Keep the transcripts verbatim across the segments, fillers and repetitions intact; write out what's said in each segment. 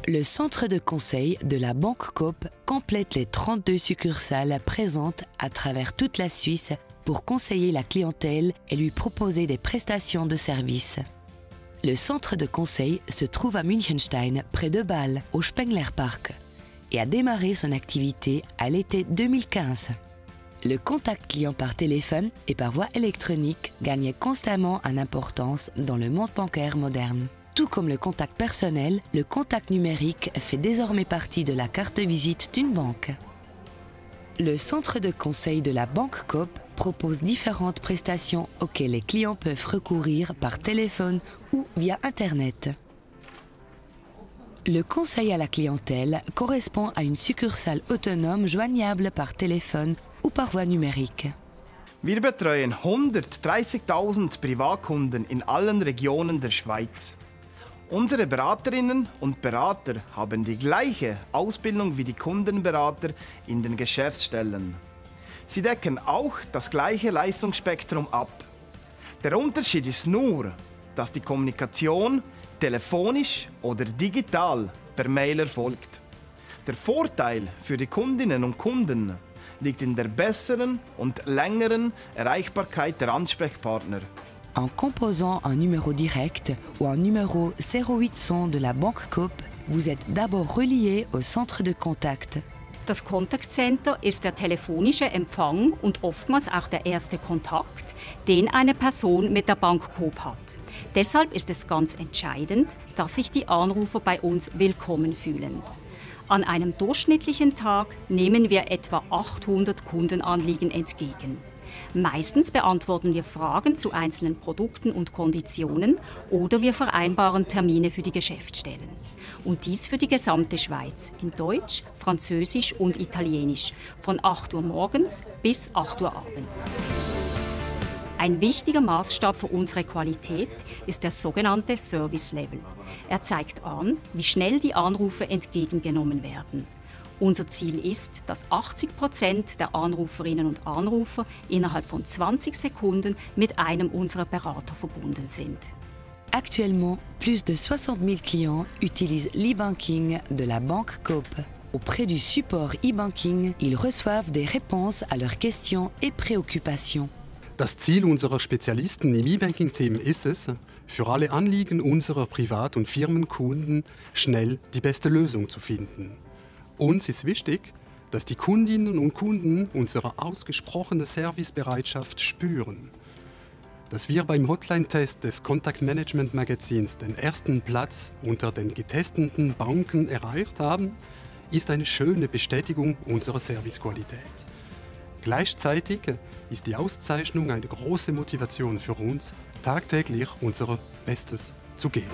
Le centre de conseil de la Banque Coop complète les trente-deux succursales présentes à travers toute la Suisse pour conseiller la clientèle et lui proposer des prestations de services. Le centre de conseil se trouve à Münchenstein, près de Bâle, au Spenglerpark, et a démarré son activité à l'été deux mille quinze. Le contact client par téléphone et par voie électronique gagne constamment en importance dans le monde bancaire moderne. Tout comme le contact personnel, le contact numérique fait désormais partie de la carte de visite d'une banque. Le centre de conseil de la Banque Coop propose différentes prestations auxquelles les clients peuvent recourir par téléphone ou via Internet. Le conseil à la clientèle correspond à une succursale autonome joignable par téléphone ou par voie numérique. Wir betreuen hundertdreißigtausend Privatkunden in allen Regionen der Schweiz. Unsere Beraterinnen und Berater haben die gleiche Ausbildung wie die Kundenberater in den Geschäftsstellen. Sie decken auch das gleiche Leistungsspektrum ab. Der Unterschied ist nur, dass die Kommunikation telefonisch oder digital per Mail erfolgt. Der Vorteil für die Kundinnen und Kunden liegt in der besseren und längeren Erreichbarkeit der Ansprechpartner. En composant un numéro direct ou un numéro zéro huit cent de la Banque Coop, vous êtes d'abord relié au centre de contact. Das Kontaktcenter ist der telefonische Empfang und oftmals auch der erste Kontakt, den eine Person mit der Bank Coop hat. Deshalb ist es ganz entscheidend, dass sich die Anrufer bei uns willkommen fühlen. An einem durchschnittlichen Tag nehmen wir etwa achthundert Kundenanliegen entgegen. Meistens beantworten wir Fragen zu einzelnen Produkten und Konditionen oder wir vereinbaren Termine für die Geschäftsstellen. Und dies für die gesamte Schweiz in Deutsch, Französisch und Italienisch von acht Uhr morgens bis acht Uhr abends. Ein wichtiger Maßstab für unsere Qualität ist der sogenannte Service Level. Er zeigt an, wie schnell die Anrufe entgegengenommen werden. Unser Ziel ist, dass achtzig Prozent der Anruferinnen und Anrufer innerhalb von zwanzig Sekunden mit einem unserer Berater verbunden sind. Actuellement, plus de soixante mille clients utilisent l'e-banking de la Banque Coop. Auprès du support e-banking, ils reçoivent des réponses à leurs questions et préoccupations. Das Ziel unserer Spezialisten im E-Banking-Team ist es, für alle Anliegen unserer Privat- und Firmenkunden schnell die beste Lösung zu finden. Uns ist wichtig, dass die Kundinnen und Kunden unsere ausgesprochene Servicebereitschaft spüren. Dass wir beim Hotline-Test des Kontaktmanagement-Magazins den ersten Platz unter den getesteten Banken erreicht haben, ist eine schöne Bestätigung unserer Servicequalität. Gleichzeitig ist die Auszeichnung eine große Motivation für uns, tagtäglich unser Bestes zu geben.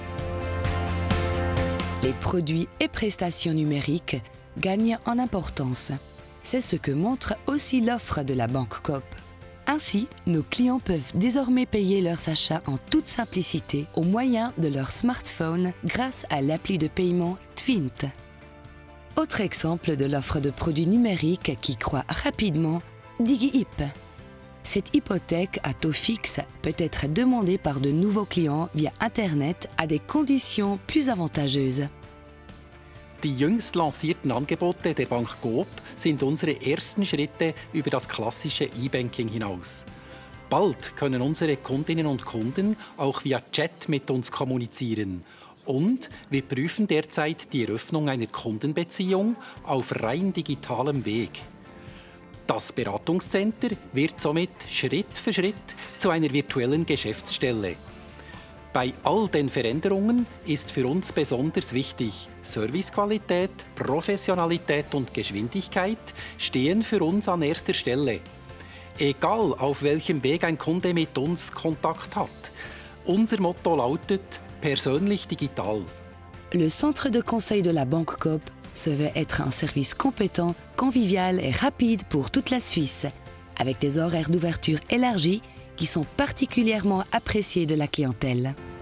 Les produits et prestations numériques gagnent en importance. C'est ce que montre aussi l'offre de la Banque Coop. Ainsi, nos clients peuvent désormais payer leurs achats en toute simplicité au moyen de leur smartphone grâce à l'appli de paiement Twint. Autre exemple de l'offre de produits numériques qui croît rapidement, DigiHip. Cette hypothèque à taux fixe peut être demandée par de nouveaux clients via Internet à des conditions plus avantageuses. Die jüngst lancierten Angebote der Bank Coop sind unsere ersten Schritte über das klassische E-Banking hinaus. Bald können unsere Kundinnen und Kunden auch via Chat mit uns kommunizieren. Und wir prüfen derzeit die Eröffnung einer Kundenbeziehung auf rein digitalem Weg. Das Beratungscenter wird somit Schritt für Schritt zu einer virtuellen Geschäftsstelle. Bei all den Veränderungen ist für uns besonders wichtig, Servicequalität, Professionalität und Geschwindigkeit stehen für uns an erster Stelle. Egal auf welchem Weg ein Kunde mit uns Kontakt hat. Unser Motto lautet persönlich digital. Le centre de conseil de la Banque Coop se veut être un service compétent, convivial et rapide pour toute la Suisse, avec des horaires d'ouverture élargis qui sont particulièrement appréciés de la clientèle.